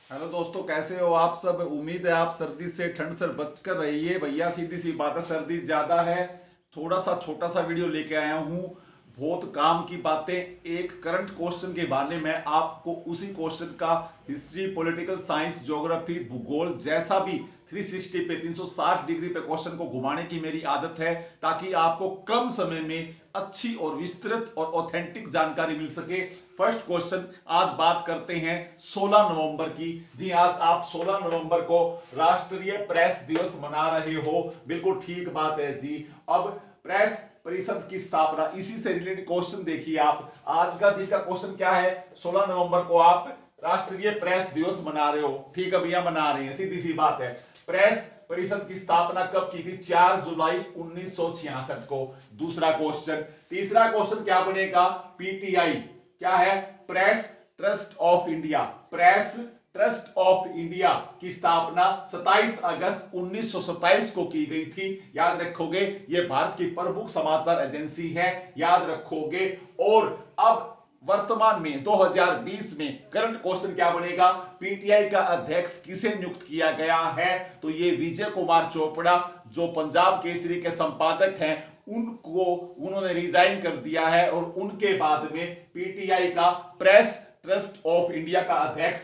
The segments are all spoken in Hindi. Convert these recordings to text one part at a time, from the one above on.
हेलो दोस्तों, कैसे हो आप सब। उम्मीद है आप सर्दी से ठंड से बचकर रहिए। भैया सीधी सी बात है, सर्दी ज्यादा है। थोड़ा सा छोटा सा वीडियो लेके आया हूँ, बहुत काम की बातें। एक करंट क्वेश्चन के बारे में आपको उसी क्वेश्चन का हिस्ट्री, पॉलिटिकल साइंस, ज्योग्राफी, भूगोल जैसा भी 360 पे 360 डिग्री पे क्वेश्चन को घुमाने की मेरी आदत है, ताकि आपको कम समय में अच्छी और विस्तृत और ऑथेंटिक जानकारी मिल सके। फर्स्ट क्वेश्चन, आज बात करते हैं 16 नवंबर की। जी, आज आप 16 नवंबर को राष्ट्रीय प्रेस दिवस मना रहे हो। बिल्कुल ठीक बात है जी। अब प्रेस परिषद की स्थापना, इसी से रिलेटेड क्वेश्चन देखिए आप। आज का दिन का क्वेश्चन क्या है? 16 नवंबर को आप राष्ट्रीय प्रेस दिवस मना रहे हो। ठीक है भैया, मना रहे हैं, सीधी सी बात है। प्रेस परिषद की स्थापना कब की थी? 4 जुलाई 1966 को। दूसरा क्वेश्चन। तीसरा क्वेश्चन क्या बनेगा? पीटीआई क्या है? Press trust of India. Press trust of India की स्थापना 27 अगस्त 1927 को की गई थी। याद रखोगे, यह भारत की प्रमुख समाचार एजेंसी है, याद रखोगे। और अब वर्तमान में 2020 में करंट क्वेश्चन क्या बनेगा? पीटीआई का अध्यक्ष किसे नियुक्त किया गया है? तो ये विजय कुमार चोपड़ा, जो पंजाब केसरी के संपादक हैं, उनको उन्होंने रिजाइन कर दिया है। और उनके बाद में पीटीआई का प्रेस ट्रस्ट ऑफ इंडिया का अध्यक्ष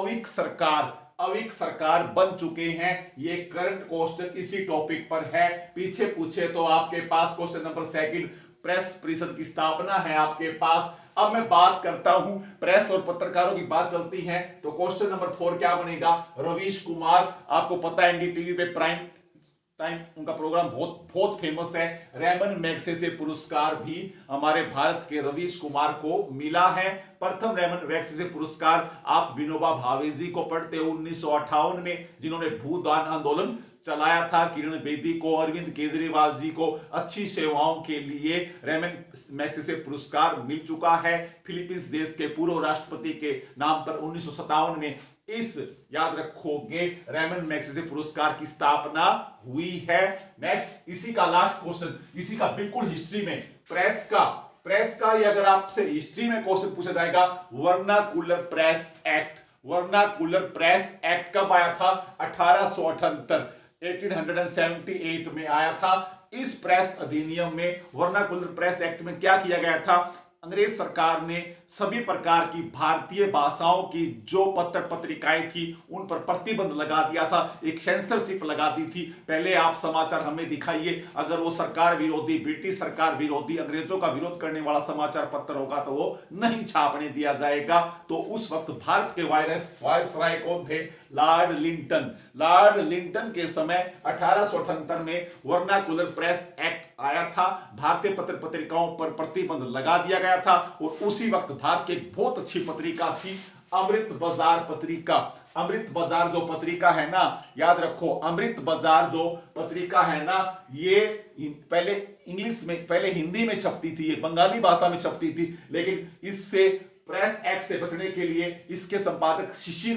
अविक सरकार बन चुके हैं। ये करंट क्वेश्चन इसी टॉपिक पर है। पीछे पूछे तो आपके पास क्वेश्चन नंबर सेकंड, प्रेस परिषद की स्थापना है आपके पास। अब मैं बात करता हूं, प्रेस और पत्रकारों की बात चलती है, तो क्वेश्चन नंबर 4 क्या बनेगा? रवीश कुमार, आपको पता है एनडीटीवी पे प्राइम टाइम उनका प्रोग्राम बहुत बहुत फेमस है। रेमन मैग्सेसे पुरस्कार भी हमारे भारत के रवीश कुमार को मिला है। प्रथम रेमन मैग्सेसे पुरस्कार आप विनोबा भावे जी को पढ़ते हो 1958 में, जिन्होंने भूदान आंदोलन चलाया था। किरण बेदी को, अरविंद केजरीवाल जी को अच्छी सेवाओं के लिए रेमन मैग्सेसे पुरस्कार मिल चुका है। फिलीपींस देश के पूर्व राष्ट्रपति के नाम पर 1957 में इस, याद रखोगे, रेमन मैग्सेसे पुरस्कार की स्थापना हुई है। नेक्स्ट, इसी का लास्ट क्वेश्चन, इसी का बिल्कुल हिस्ट्री में प्रेस का ये अगर आपसे हिस्ट्री में क्वेश्चन पूछा जाएगा, vernacular press act. Vernacular press act कब आया था? 1878 1878 में आया था। इस प्रेस अधिनियम में, वर्नाकुलर प्रेस एक्ट में क्या किया गया था? अंग्रेज सरकार ने सभी प्रकार की भारतीय भाषाओं की जो पत्र पत्रिकाएं थी उन पर प्रतिबंध लगा दिया था, एक सेंसरशिप लगा दी थी। पहले आप समाचार हमें दिखाइए, अगर वो सरकार विरोधी, ब्रिटिश सरकार विरोधी, अंग्रेजों का विरोध करने वाला समाचार पत्र होगा तो वो नहीं छापने दिया जाएगा। तो उस वक्त भारत के वायसराय कौन थे? Lord Linton. लॉर्ड लिंटन के समय 1878 में वर्नाकुलर प्रेस एक्ट आया था। भारतीय पत्र पत्रिकाओं पर प्रतिबंध लगा दिया गया था। और उसी वक्त भारत की एक बहुत अच्छी पत्रिका थी, अमृत बाजार पत्रिका। अमृत बाजार जो पत्रिका है ना, याद रखो, अमृत बाजार जो पत्रिका है ना, ये पहले इंग्लिश में, पहले हिंदी में छपती थी, ये बंगाली भाषा में छपती थी। लेकिन इससे प्रेस एक्ट से बचने के लिए इसके संपादक शिशिर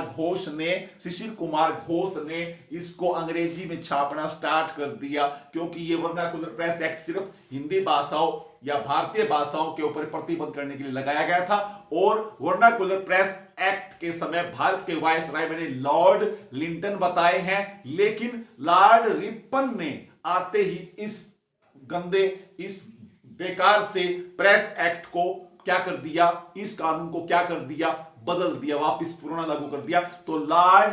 कुमार घोष ने इसको अंग्रेजी में छापना स्टार्ट कर दिया, क्योंकि ये वर्नाकुलर प्रेस एक्ट सिर्फ हिंदी भाषाओं या भारतीय भाषाओं के ऊपर प्रतिबंध करने के लिए लगाया गया था। और वर्नाकुलर प्रेस एक्ट के समय भारत के वायसराय मैंने लॉर्ड लिंटन बताए हैं, लेकिन लॉर्ड रिपन ने आते ही इस बेकार से प्रेस एक्ट को क्या कर दिया, इस कानून को क्या कर दिया, बदल दिया, वापस पुराना लागू कर दिया। तो लॉर्ड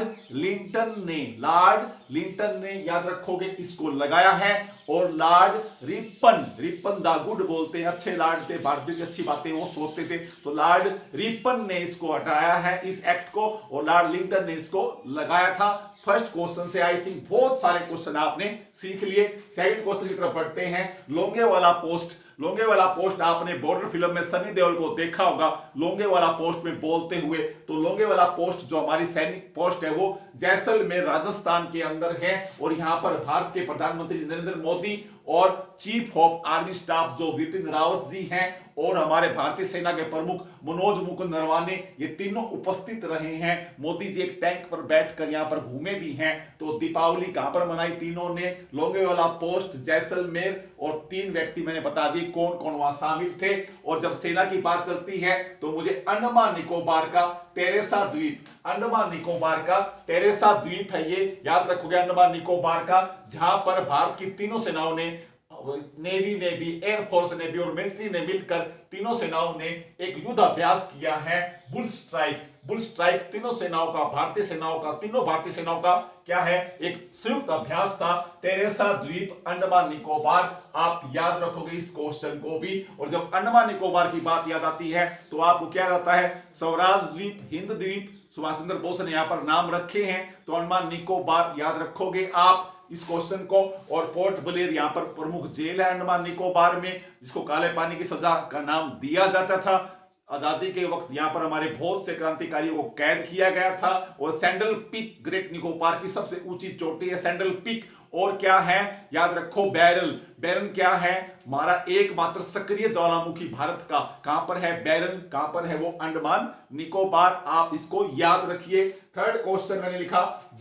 लिंटन ने याद रखोगे इसको लगाया है। और लॉर्ड रिपन द गुड बोलते हैं, अच्छे लॉर्ड थे, भारतीय की अच्छी बातें वो सोचते थे। तो लॉर्ड रिपन ने इसको हटाया है, इस एक्ट को, और लॉर्ड लिंटन ने इसको लगाया था। फर्स्ट क्वेश्चन से आई थिंक बहुत सारे क्वेश्चन आपने सीख लिए। सेकंड क्वेश्चन की तरफ बढ़ते हैं। लोंगे वाला पोस्ट आपने बॉर्डर फिल्म में सनी देओल को देखा होगा, लोंगे वाला पोस्ट में बोलते हुए। तो लोंगे वाला पोस्ट जो हमारी सैनिक पोस्ट है वो जैसलमेर राजस्थान के अंदर है। और यहां पर भारत के प्रधानमंत्री नरेंद्र मोदी और चीफ ऑफ आर्मी स्टाफ जो विपिन रावत जी हैं, और हमारे भारतीय सेना के प्रमुख मनोज मुकुंद नरवाने, ये तीनों उपस्थित रहे हैं। मोदी जी एक टैंक पर बैठकर यहां पर घूमे भी हैं। तो दीपावली कहां पर मनाई तीनों ने? लोंगेवाला पोस्ट, जैसलमेर, और 3 व्यक्ति मैंने बता दिए कौन कौन वहां शामिल थे। और जब सेना की बात चलती है तो मुझे अंडमान निकोबार का टेरेसा द्वीप, अंडमान निकोबार का टेरेसा द्वीप है ये, याद रखोगे, अंडमान निकोबार का, जहां पर भारत की तीनों सेनाओं ने, नेवी, एयरफोर्स नेवी और मिलिट्री ने मिलकर तीनों सेनाओं ने एक युद्ध अभ्यास किया है, बुल स्ट्राइक तीनों सेनाओं का, भारतीय सेनाओं का, तीनों भारतीय सेनाओं का क्या है, एक संयुक्त अभ्यास था, टेरेसा द्वीप, अंडमान निकोबार। आप याद रखोगे इस क्वेश्चन को भी। और जब अंडमान निकोबार की बात याद आती है तो आपको क्या आता है? स्वराज द्वीप, हिंद द्वीप, सुभाष चंद्र बोस ने यहां पर नाम रखे हैं, तो अंडमान निकोबार याद रखोगे आप इस क्वेश्चन को। और पोर्ट ब्लेयर यहां पर प्रमुख जेल है अंडमान निकोबार में, जिसको काले पानी की सजा का नाम दिया जाता था। आजादी के वक्त यहां पर हमारे बहुत से क्रांतिकारियों को कैद किया गया था। और सैंडल पीक ग्रेट निकोबार की सबसे ऊंची चोटी है सैंडल पीक। और क्या है, याद रखो, बैरन क्या है? हमारा एकमात्र सक्रिय ज्वालामुखी भारत का। कहां पर है बैरन? कहां पर है वो? अंडमान निकोबार। आप इसको याद रखिए। थर्ड क्वेश्चन मैंने लिखा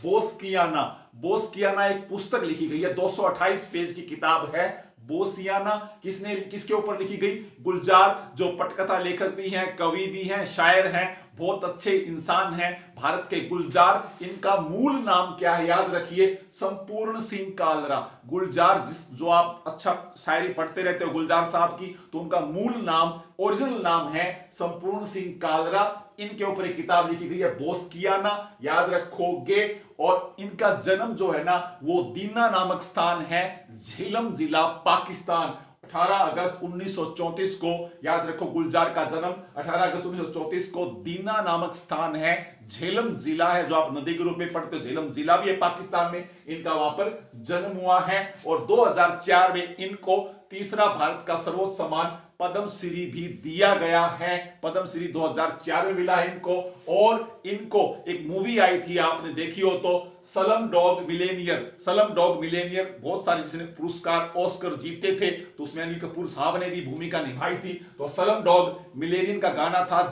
बोस्कियाना एक पुस्तक लिखी गई है, 228 पेज की किताब है बोसियाना। किसके ऊपर लिखी गई? गुलजार, जो पटकथा लेखक भी हैं, कवि भी हैं, शायर हैं, बहुत अच्छे इंसान हैं भारत के गुलजार। इनका मूल नाम क्या है? याद रखिए, संपूर्ण सिंह कालरा। गुलजार, जो आप अच्छा शायरी पढ़ते रहते हो गुलजार साहब की, तो उनका मूल नाम, ओरिजिनल नाम है संपूर्ण सिंह कालरा। इनके ऊपर एक किताब लिखी गई है बोस्कियाना, याद रखोगे। और इनका जन्म जो है ना, वो दीना नामक स्थान है, झेलम जिला, पाकिस्तान, 18 अगस्त 1934 को। याद रखो, गुलजार का जन्म 18 अगस्त 1934 को, दीना नामक स्थान है, झेलम जिला है, जो आप नदी के रूप में पढ़ते हो, झेलम जिला भी है पाकिस्तान में। इनका वहां पर जन्म हुआ है। और 2004 में इनको तीसरा भारत का सर्वोच्च सम्मान पद्मश्री भी दिया गया है। पद्मश्री 2004 में मिला है इनको। और इनको एक मूवी आई थी, आपने देखी हो तो, सलम डॉग मिलेनियर, बहुत सारे जिसने पुरस्कार ऑस्कर जीते थे, तो उसमें अनिल कपूर साहब ने भी भूमिका निभाई थी। तो सलम डॉग मिलेनियर का गाना था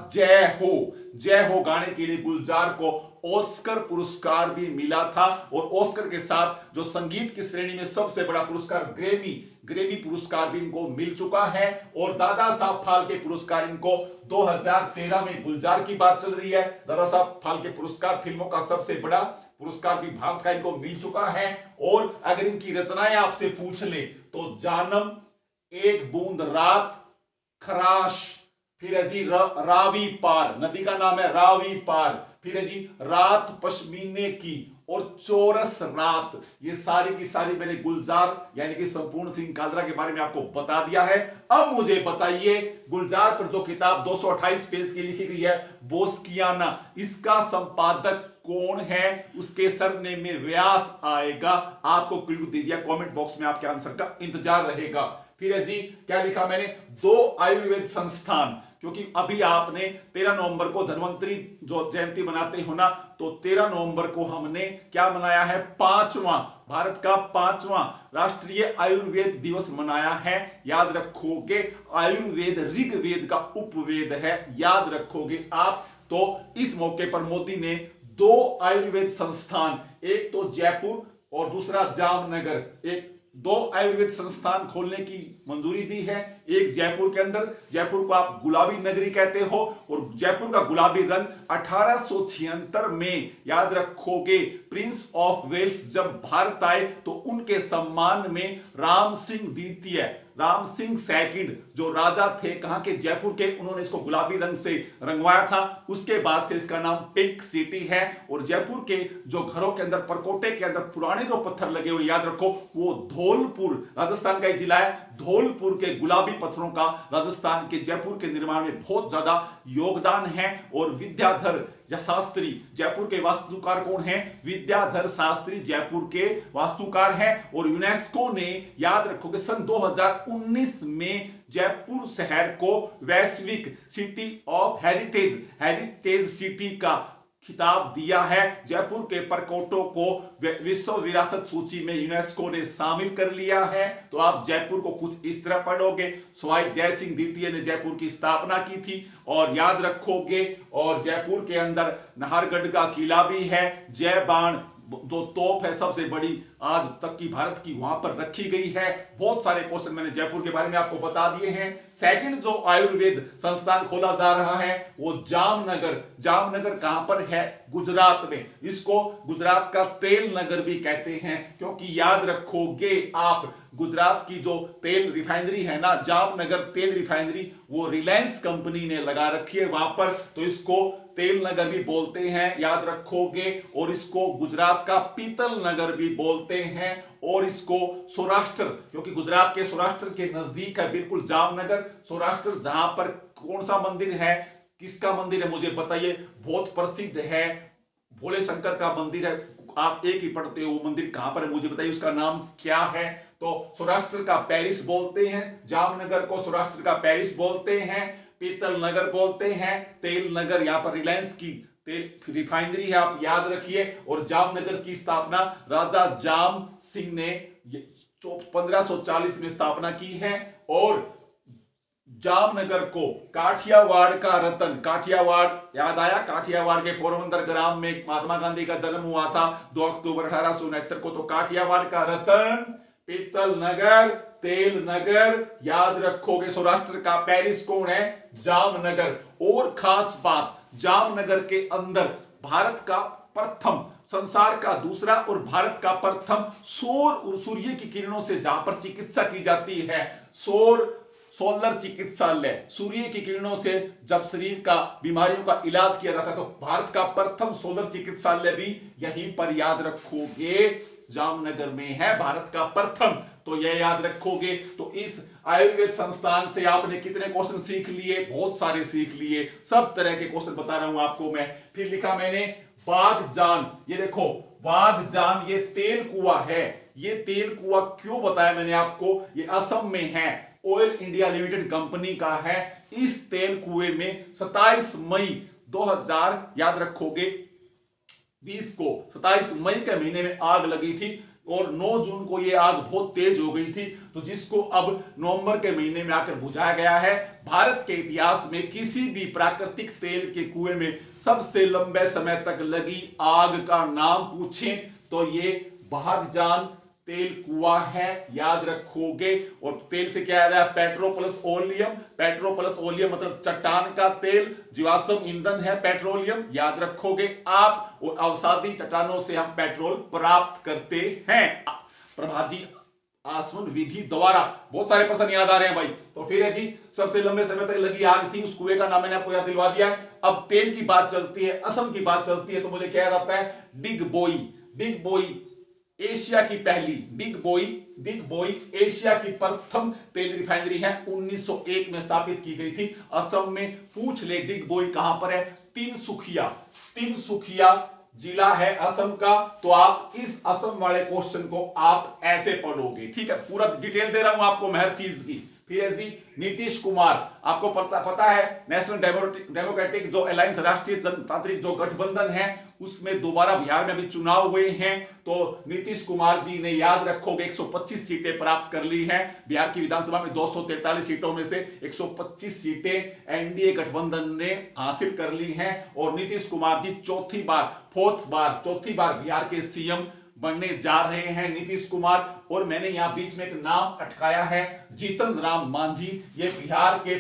जय हो गाने के लिए गुलजार को ऑस्कर पुरस्कार भी मिला था। और ऑस्कर के साथ जो संगीत की श्रेणी में सबसे बड़ा पुरस्कार ग्रेमी पुरस्कार भी इनको मिल चुका है। और दादा साहब फाल्के पुरस्कार इनको 2013 में, गुलजार की बात चल रही है, दादा साहब फाल्के पुरस्कार फिल्मों का सबसे बड़ा पुरस्कार भी भारत का इनको मिल चुका है। और अगर इनकी रचनाएं आपसे पूछ ले तो जानम, एक बूंद रात, खराश, फिर है जी रावी पार, नदी का नाम है रावी पार, फिर है जी रात पश्मीने की, और चौरस रात। ये सारी की सारी मैंने गुलजार यानी कि संपूर्ण सिंह कालरा के बारे में आपको बता दिया है। अब मुझे बताइए, गुलजार पर जो किताब 228 पेज की लिखी गई है बोस्कियाना, इसका संपादक कौन है? उसके सरनेम में व्यास आएगा। आपको क्लू दे दिया, कमेंट बॉक्स में आपके आंसर का इंतजार रहेगा। फिर है जी, क्या लिखा मैंने? 2 आयुर्वेद संस्थान, क्योंकि अभी आपने 13 नवंबर को धन्वंतरी जो जयंती मनाते हो ना, तो 13 नवंबर को हमने क्या मनाया है? भारत का 5वां राष्ट्रीय आयुर्वेद दिवस मनाया है। याद रखोगे, आयुर्वेद ऋग्वेद का उपवेद है, याद रखोगे आप। तो इस मौके पर मोदी ने 2 आयुर्वेद संस्थान, एक तो जयपुर और दूसरा जामनगर, 2 आयुर्वेद संस्थान खोलने की मंजूरी दी है। एक जयपुर के अंदर, जयपुर को आप गुलाबी नगरी कहते हो, और जयपुर का गुलाबी रंग 1876 में, याद रखोगे, प्रिंस ऑफ वेल्स जब भारत आए तो उनके सम्मान में राम सिंह सेकंड जो राजा थे कहां के? जयपुर के, उन्होंने इसको गुलाबी रंग से रंगवाया था। उसके बाद से इसका नाम पिंक सिटी है। और जयपुर के जो घरों के अंदर, परकोटे के अंदर पुराने जो पत्थर लगे हुए, याद रखो, वो धौलपुर, राजस्थान का एक जिला है, धौलपुर के गुलाबी पत्थरों का राजस्थान के जयपुर के निर्माण में बहुत ज्यादा योगदान है। और विद्याधर शास्त्री, जयपुर के वास्तुकार कौन है? विद्याधर शास्त्री जयपुर के वास्तुकार हैं। और यूनेस्को ने, याद रखोगे, सन 2019 में जयपुर शहर को वैश्विक सिटी ऑफ हेरिटेज सिटी का खिताब दिया है। जयपुर के परकोटों को विश्व विरासत सूची में यूनेस्को ने शामिल कर लिया है। तो आप जयपुर को कुछ इस तरह पढ़ोगे, सवाई जय सिंह द्वितीय ने जयपुर की स्थापना की थी और याद रखोगे। और जयपुर के अंदर नाहरगढ़ का किला भी है। जय बाण जो तोप है सबसे बड़ी आज तक की भारत की, वहां पर रखी गई है। बहुत सारे क्वेश्चन मैंने जयपुर के बारे में आपको बता दिए हैं। सेकंड जो आयुर्वेद संस्थान खोला जा रहा है वो जामनगर। जामनगर कहां पर है? गुजरात में। इसको गुजरात का तेल नगर भी कहते हैं, क्योंकि याद रखोगे आप, गुजरात की जो तेल रिफाइनरी है ना, जामनगर तेल रिफाइनरी, वो रिलायंस कंपनी ने लगा रखी है वहां पर, तो इसको तेल नगर भी बोलते हैं, याद रखोगे। और इसको गुजरात का पीतल नगर भी बोलते हैं। और इसको सौराष्ट्र, क्योंकि गुजरात के सौराष्ट्र के नजदीक है बिल्कुल जामनगर। सौराष्ट्र जहां पर कौन सा मंदिर है, किसका मंदिर है मुझे बताइए? बहुत प्रसिद्ध है, भोले शंकर का मंदिर है। आप एक ही पढ़ते हो, वो मंदिर कहां पर है मुझे बताइए, उसका नाम क्या है? तो सौराष्ट्र का पेरिस बोलते हैं, जामनगर को सौराष्ट्र का पेरिस बोलते हैं, पीतल नगर बोलते हैं, तेल नगर, यहां पर रिलायंस की तेल रिफाइनरी है, आप याद रखिए। और जामनगर की स्थापना राजा जाम सिंह ने 1540 में स्थापना की है। और जामनगर को काठियावाड़ का रतन, काठियावाड़ याद आया, काठियावाड़ के पोरबंदर ग्राम में महात्मा गांधी का जन्म हुआ था 2 अक्टूबर 1869 को। तो काठियावाड़ का रतन, पीतल नगर, तेल नगर, याद रखोगे। सौराष्ट्र का पेरिस कौन है? जामनगर। और खास बात, जामनगर के अंदर भारत का प्रथम, संसार का दूसरा और भारत का प्रथम सौर और सूर्य की किरणों से जहां पर चिकित्सा की जाती है, सोलर चिकित्सालय, सूर्य की किरणों से जब शरीर का बीमारियों का इलाज किया जाता है, तो भारत का प्रथम सोलर चिकित्सालय भी यहीं पर, याद रखोगे, जामनगर में है, भारत का प्रथम। तो यह याद रखोगे। तो इस आयुर्वेद संस्थान से आपने कितने क्वेश्चन सीख लिए? बहुत सारे सीख लिए, सब तरह के क्वेश्चन बता रहा हूं आपको मैं। फिर लिखा मैंने बागजान, ये देखो बागजान, ये तेल कुआं है। ये तेल कुआं क्यों बताया मैंने आपको? ये असम में है, ऑयल इंडिया लिमिटेड कंपनी का है। इस तेल कुएं में 27 मई 2000 याद रखोगे 20 को 27 मई के महीने में आग लगी थी और 9 जून को यह आग बहुत तेज हो गई थी, तो जिसको अब नवंबर के महीने में आकर बुझाया गया है। भारत के इतिहास में किसी भी प्राकृतिक तेल के कुएं में सबसे लंबे समय तक लगी आग का नाम पूछें तो ये बागजान तेल कुआं है, याद रखोगे। और तेल से क्या याद है? Petro plus oleum, petro plus oleum मतलब चट्टान का तेल, जीवाश्म ईंधन है पेट्रोलियम, याद रखोगे आप। और अवसादी चट्टानों से हम पेट्रोल प्राप्त करते हैं। प्रभाजी आसवन विधि द्वारा, बहुत सारे प्रश्न याद आ रहे हैं भाई। तो फिर है जी, सबसे लंबे समय तक लगी आग थी, उस कुएं का नाम मैंने आपको याद दिलवा दिया है। अब तेल की बात चलती है, असम की बात चलती है, तो मुझे क्या याद आता है? डिगबोई। डिगबोई एशिया की पहली, डिगबोई एशिया की प्रथम तेल रिफाइनरी है, 1901 में स्थापित की गई थी असम में। पूछ ले डिगबोई कहां पर है? तिनसुखिया जिला है असम का। तो आप इस असम वाले क्वेश्चन को आप ऐसे पढ़ोगे, ठीक है? पूरा डिटेल दे रहा हूं आपको मैं हर चीज की। फिर है जी नीतीश कुमार, आपको पता है नेशनल डेमोक्रेटिक जो अलायंस, राष्ट्रीय जनतांत्रिक जो गठबंधन है, उसमें दोबारा बिहार में भी चुनाव हुए हैं। तो नीतीश कुमार जी ने, याद रखोगे, 125 सीटें प्राप्त कर ली हैं। बिहार की विधानसभा में 243 सीटों में से 125 सीटें एनडीए गठबंधन ने हासिल कर ली हैं। और नीतीश कुमार जी चौथी बार बिहार के सीएम बनने जा रहे हैं नीतीश कुमार। और मैंने यहां बीच में एक नाम अटकाया है, जीतन राम मांझी। ये बिहार के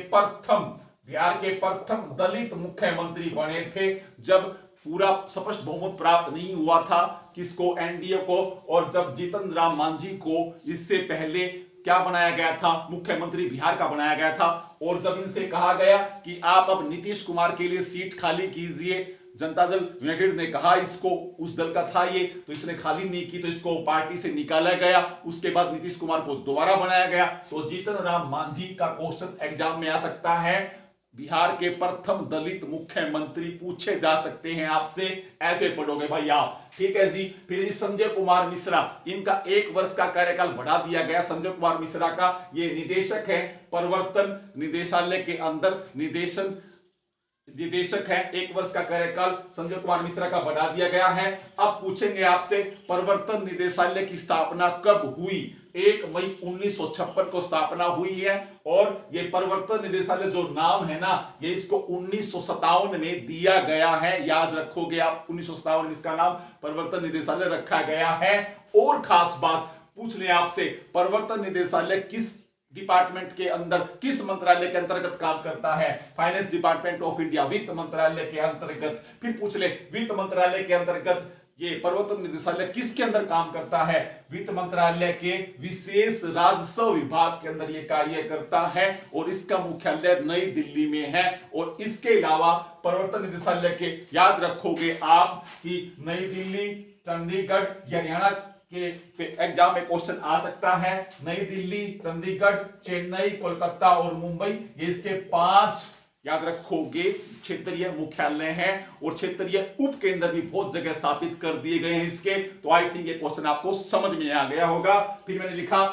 प्रथम दलित मुख्यमंत्री बने थे जब पूरा स्पष्ट बहुमत प्राप्त नहीं हुआ था किसको? एनडीए को। और जब जीतन राम मांझी को इससे पहले क्या बनाया गया था? मुख्यमंत्री बिहार का बनाया गया था। और जब इनसे कहा गया कि आप अब नीतीश कुमार के लिए सीट खाली कीजिए, जनता दल यूनाइटेड ने कहा इसको, उस दल का था ये, तो इसने खाली नहीं की, तो इसको पार्टी से निकाला गया। उसके बाद नीतीश कुमार को दोबारा बनाया गया। तो जीतन राम मांझी का क्वेश्चन एग्जाम में आ सकता है, बिहार के प्रथम दलित मुख्यमंत्री पूछे जा सकते हैं आपसे, ऐसे पढ़ोगे भाई आप, ठीक है जी। फिर संजय कुमार मिश्रा, इनका 1 वर्ष का कार्यकाल बढ़ा दिया गया। संजय कुमार मिश्रा का ये निदेशक है प्रवर्तन निदेशालय के अंदर, निदेशक हैं। 1 वर्ष का कार्यकाल संजय कुमार मिश्रा का बढ़ा दिया गया है। अब पूछेंगे आपसे, प्रवर्तन निदेशालय की स्थापना कब हुई? 1 मई 1956 को स्थापना हुई है। और ये प्रवर्तन निदेशालय जो नाम है ना, ये इसको 1957 में दिया गया है। याद रखोगे आप, 1957 में इसका नाम प्रवर्तन निदेशालय रखा गया है। और खास बात पूछ ले आपसे, प्रवर्तन निदेशालय किस डिपार्टमेंट के अंदर, किस मंत्रालय के अंतर्गत काम करता है? फाइनेंस डिपार्टमेंट ऑफ इंडिया, वित्त मंत्रालय के अंतर्गत। फिर पूछ ले, वित्त मंत्रालय के अंतर्गत ये प्रवर्तन निदेशालय किसके अंदर काम करता है? वित्त मंत्रालय के विशेष राजस्व विभाग के अंदर ये कार्य करता है और इसका मुख्यालय नई दिल्ली में है। और इसके अलावा प्रवर्तन निदेशालय के, याद रखोगे आप, कि नई दिल्ली, चंडीगढ़, हरियाणा के एग्जाम में क्वेश्चन आ सकता है। नई दिल्ली, चंडीगढ़, चेन्नई, कोलकाता और मुंबई, ये इसके 5 याद रखोगे क्षेत्रीय मुख्यालय हैं। और क्षेत्रीय उप केंद्र भी बहुत जगह स्थापित कर दिए गए हैं इसके। तो आई थिंक ये क्वेश्चन आपको समझ में आ गया होगा। फिर मैंने लिखा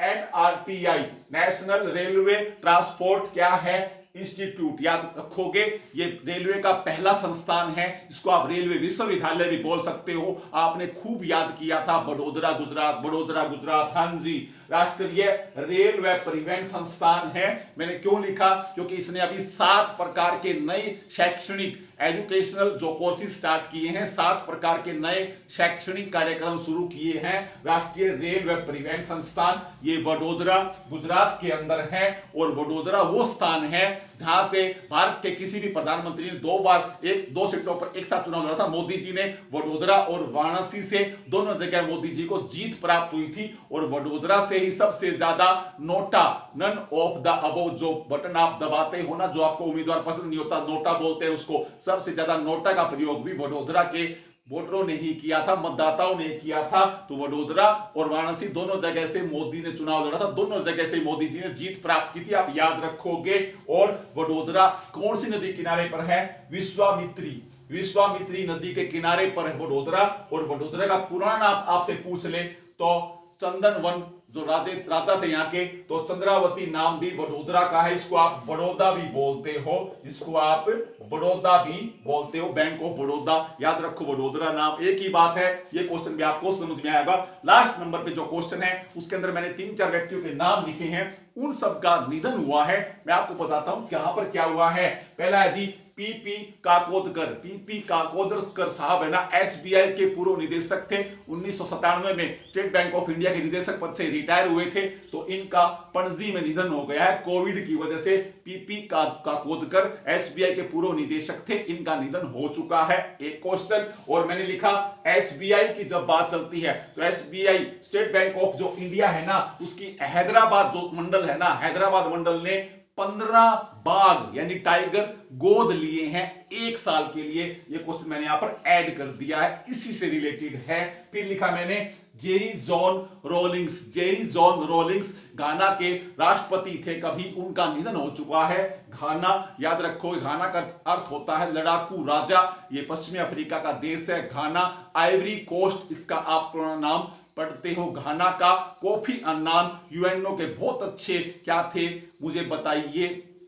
NRTI, नेशनल रेलवे ट्रांसपोर्ट क्या है? इंस्टीट्यूट। याद रखोगे ये रेलवे का पहला संस्थान है। इसको आप रेलवे विश्वविद्यालय भी बोल सकते हो। आपने खूब याद किया था, बड़ोदरा गुजरात, बड़ोदरा गुजरात। हाँ जी, राष्ट्रीय रेल व परिवहन संस्थान है। मैंने क्यों लिखा? क्योंकि इसने अभी 7 प्रकार के नए शैक्षणिक एजुकेशनल जो कोर्सेज स्टार्ट किए हैं, 7 प्रकार के नए शैक्षणिक कार्यक्रम शुरू किए हैं। राष्ट्रीय रेल व परिवहन संस्थान ये वडोदरा गुजरात के अंदर है। और वडोदरा वो स्थान है जहां से भारत के किसी भी प्रधानमंत्री ने 2 बार 2 सीटों पर एक साथ चुनाव लड़ा था। मोदी जी ने वडोदरा और वाराणसी से दोनों जगह मोदी जी को जीत प्राप्त हुई थी। और वडोदरा से ही सबसे ज्यादा NOTA, none of the above, जो बटन आप दबाते हो ना, जो आपको उम्मीदवार पसंद नहीं होता, नोटा बोलते हैं उसको, सबसे ज्यादा नोटा का प्रयोग भी वडोदरा के वोटरों ने ही किया था, मतदाताओं ने किया था। तो वडोदरा और वाराणसी दोनों जगह से मोदी ने चुनाव लड़ा था, दोनों जगह से मोदी जी ने जीत प्राप्त की थी, आप याद रखोगे। और वडोदरा कौन सी नदी किनारे पर है? विश्वामित्री, विश्वामित्री नदी के किनारे पर है वडोदरा। और वडोदरा का पुराना नाम आपसे पूछ ले तो चंदन वन, जो राजा थे यहाँ के, तो चंद्रावती नाम भी वडोदरा का है। इसको आप बड़ौदा भी बोलते हो, इसको आप बड़ौदा भी बोलते हो, बैंक ऑफ बड़ौदा। याद रखो, वडोदरा नाम एक ही बात है। ये क्वेश्चन भी आपको समझ में आएगा। लास्ट नंबर पे जो क्वेश्चन है उसके अंदर मैंने 3-4 व्यक्तियों के नाम लिखे हैं, उन सब का निधन हुआ है। मैं आपको बताता हूं यहां पर क्या हुआ है। पहला है जी पीपी काकोदकर। पीपी काकोदकर साहब है ना, एसबीआई के पूर्व निदेशक थे। 1997 में स्टेट बैंक ऑफ इंडिया के निदेशक पद से रिटायर हुए थे। तो इनका पणजी में निधन हो गया है कोविड की वजह से। पीपी काकोदकर एसबीआई के पूर्व निदेशक थे, इनका निधन हो चुका है। एक क्वेश्चन और मैंने लिखा, एसबीआई की जब बात चलती है तो एसबीआई स्टेट बैंक ऑफ जो इंडिया है ना, उसकी हैदराबाद जो मंडल है ना, हैदराबाद मंडल ने 15 बाघ यानी टाइगर गोद लिए हैं 1 साल के लिए। ये क्वेश्चन मैंने यहां पर ऐड कर दिया है, इसी से रिलेटेड है। फिर लिखा मैंने Jerry John Rawlings. Jerry John Rawlings Ghana के राष्ट्रपति थे, कभी उनका निधन हो चुका है। घाना याद रखो, घाना का अर्थ होता है लड़ाकू राजा। ये पश्चिमी अफ्रीका का देश है घाना। आइवरी कोस्ट इसका आप पूरा नाम पढ़ते हो घाना का। कोफी अन्नान यूएनओ के बहुत अच्छे क्या थे मुझे बताइए,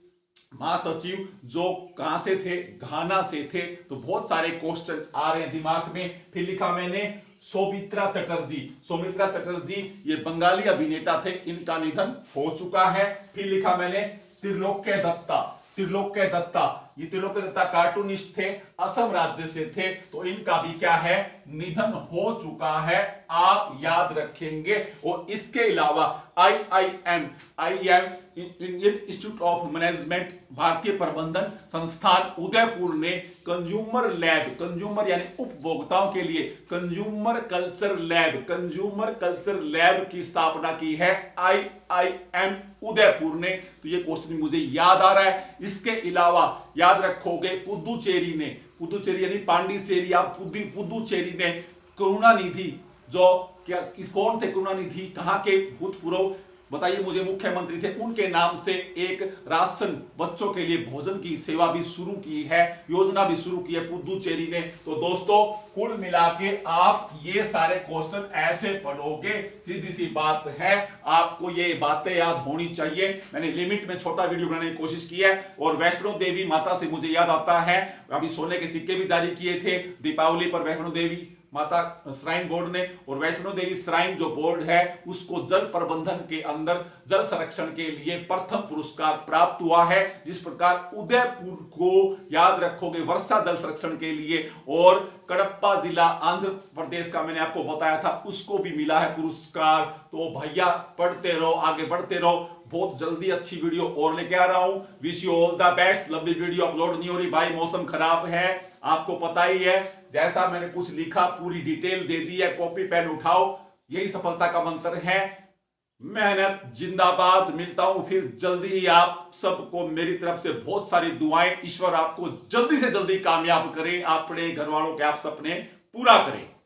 महासचिव, जो कहां से थे? घाना से थे। तो बहुत सारे क्वेश्चन आ रहे हैं दिमाग में। फिर लिखा मैंने सौमित्रा चटर्जी। सौमित्रा चटर्जी ये बंगाली अभिनेता थे, इनका निधन हो चुका है। फिर लिखा मैंने त्रिलोक्य दत्ता। त्रिलोक्य दत्ता, ये त्रिलोक्य दत्ता कार्टूनिस्ट थे, असम राज्य से थे। तो इनका भी क्या है? निधन हो चुका है, आप याद रखेंगे। और इसके अलावा IIM Indian institute of management, भारतीय प्रबंधन संस्थान उदयपुर ने कंज्यूमर लैब, कंज्यूमर यानी उपभोक्ताओं के लिए consumer culture lab, consumer culture lab की स्थापना की है IIM उदयपुर ने। तो ये क्वेश्चन मुझे याद आ रहा है। इसके अलावा याद रखोगे पुदुचेरी ने, पुदुचेरी यानी पांडिचेरी, आप पुदुचेरी ने करुणानिधि, जो क्या कौन थे करुणानिधि? कहां के भूतपूर्व बताइए मुझे, मुख्यमंत्री थे, उनके नाम से एक राशन बच्चों के लिए भोजन की सेवा भी शुरू की है, योजना भी शुरू की है पुदुचेरी ने। तो दोस्तों कुल मिला के आप ये सारे क्वेश्चन ऐसे पढ़ोगे, सीधी सी बात है आपको ये बातें याद होनी चाहिए। मैंने लिमिट में छोटा वीडियो बनाने की कोशिश की है। और वैष्णो देवी माता से मुझे याद आता है, अभी सोने के सिक्के भी जारी किए थे दीपावली पर वैष्णो देवी माता श्राइन बोर्ड ने। और वैष्णो देवी श्राइन जो बोर्ड है उसको जल प्रबंधन के अंदर जल संरक्षण के लिए प्रथम पुरस्कार प्राप्त हुआ है। जिस प्रकार उदयपुर को याद रखोगे वर्षा जल संरक्षण के लिए, और कडप्पा जिला आंध्र प्रदेश का मैंने आपको बताया था उसको भी मिला है पुरस्कार। तो भैया पढ़ते रहो, आगे बढ़ते रहो, बहुत जल्दी अच्छी वीडियो और लेके आ रहा हूं। Wish you all the best. लंबी वीडियो अपलोड नहीं हो रही भाई, मौसम खराब है, आपको पता ही है। जैसा मैंने कुछ लिखा पूरी डिटेल दे दी है, कॉपी पेन उठाओ, यही सफलता का मंत्र है। मेहनत जिंदाबाद। मिलता हूं फिर जल्दी ही, आप सबको मेरी तरफ से बहुत सारी दुआएं। ईश्वर आपको जल्दी से जल्दी कामयाब करें, अपने घर वालों के आप सपने पूरा करें।